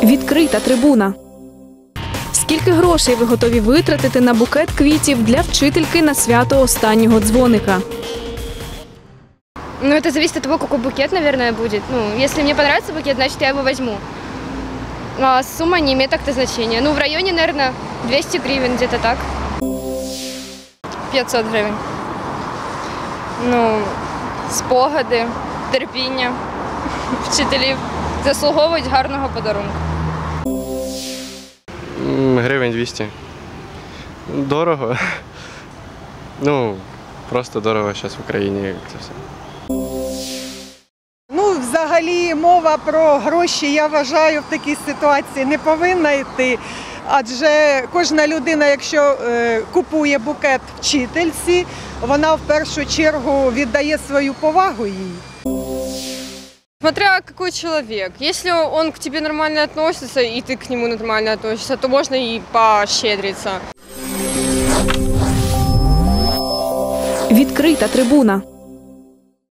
Відкрита трибуна. Скільки грошей ви готові витратити на букет квітів для вчительки на свято останнього дзвоника? Ну, это зависит от того, какой букет, наверное, будет. Ну, если мне понравится букет, значит, я его возьму. А сумма не имеет так-то значения. Ну, в районе, наверное, 200 гривен, где-то так. 500 гривень. Ну, спогади, терпіння вчителів заслуговують гарного подарунку. Гривень 200. Дорого. Ну, просто дорого зараз в Україні це все. Ну, взагалі, мова про гроші, я вважаю, в такій ситуації не повинна йти. Адже кожна людина, якщо купує букет вчительці, вона в першу чергу віддає свою повагу їй. Смотря какой человек. Если он к тебе нормально относится, и ты к нему нормально относишься, то можно и пощедриться. Відкрита трибуна.